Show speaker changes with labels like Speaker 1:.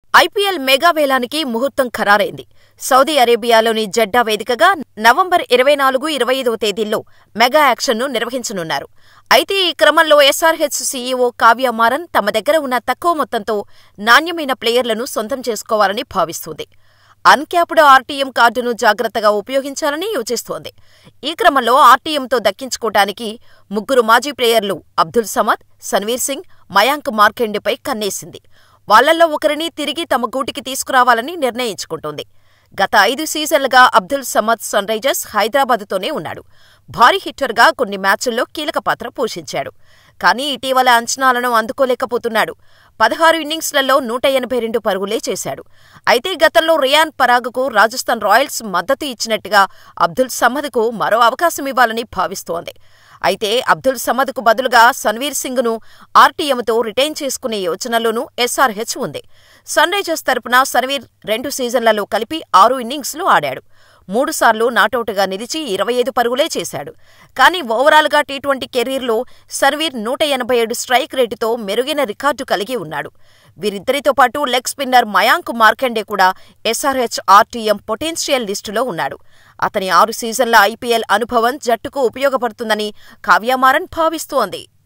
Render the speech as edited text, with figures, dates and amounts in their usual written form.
Speaker 1: IPL mega వేలానికి ముహూర్తం ఖరారైంది. సౌదీ అరేబియాలోని జెడ్డా వేదికగా నవంబర్ 24-25 తేదీల్లో మెగా యాక్షన్ను నిర్వహించనున్నారు. అయితే ఈ క్రమంలో ఎస్ఆర్హెచ్ సీఈఓ కావ్య మారన్ తమ దగ్గర ఉన్న తక్కువ మొత్తంతో నాణ్యమైన ప్లేయర్లను సొంతం చేసుకోవాలని భావిస్తోంది. అన్క్యాప్డ్ ఆర్టీఎం కార్డును జాగ్రత్తగా ఉపయోగించాలని యోచిస్తోంది. ఈ క్రమంలో ఆర్టీఎంతో దక్కించుకోవటానికి 3 మాజీ ప్లేయర్లు అబ్దుల్ సమద్, సన్వీర్ సింగ్, మయాంక్ మార్కండేపై కన్నేసింది. వాళ్లల్లో ఒకరిని తిరిగి తమ గూటికి తీసుకురావాలని నిర్ణయించుకుంటోంది. గత 5 సీజన్లుగా అబ్దుల్ సమద్ సన్ రైజర్స్ హైదరాబాద్తోనే ఉన్నాడు. భారీ హిట్టర్గా కొన్ని మ్యాచుల్లో కీలక పాత్ర పోషించాడు. కానీ ఇటీవల అంచనాలను అందుకోలేకపోతున్నాడు. 16 ఇన్నింగ్స్లలో 182 పరుగులే చేశాడు. అయితే గతంలో రియాన్ పరాగ్కు రాజస్థాన్ రాయల్స్ మద్దతు ఇచ్చినట్టుగా అబ్దుల్ సమద్కు మరో అవకాశమివ్వాలని భావిస్తోంది. అయితే అబ్దుల్ సమద్కు బదులుగా సన్వీర్ సింగ్ను ఆర్టీఎంతో రిటైన్ చేసుకునే యోచనలోనూ ఎస్ఆర్హెచ్ ఉంది. సన్ రైజర్స్ తరపున సన్వీర్ 2 సీజన్లలో కలిపి 6 ఇన్నింగ్స్లు ఆడాడు. 3 సార్లు నాటౌట్గా నిలిచి 25 పరుగులే చేశాడు. కానీ ఓవరాల్గా టీ20 కెరీర్లో సన్వీర్ 187 స్ట్రైక్ రేటుతో మెరుగైన రికార్డు కలిగి ఉన్నాడు. వీరిద్దరితో పాటు లెగ్ స్పిన్నర్ మయాంక్ మార్కండే కూడా ఎస్ఆర్హెచ్ ఆర్టీఎం పొటెన్షియల్ లిస్టులో ఉన్నాడు. అతని 6 సీజన్ల ఐపీఎల్ అనుభవం జట్టుకు ఉపయోగపడుతుందని కావ్య మారన్ భావిస్తోంది.